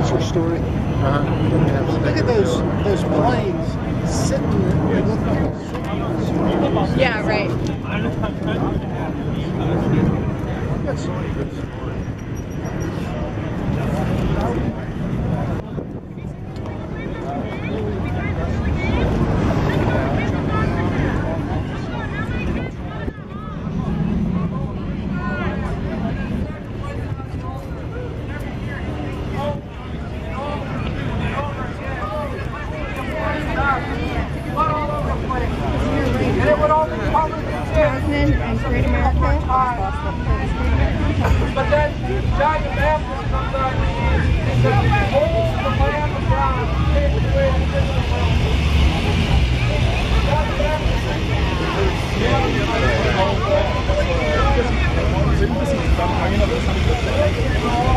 What's your story? Look at those planes sitting there. They look like Yeah, right. that's so good. Jasmine and Great America. But then John the Baptist comes on and he says, "Behold the Lamb of God, who takes away the sin of the world." John the Baptist says,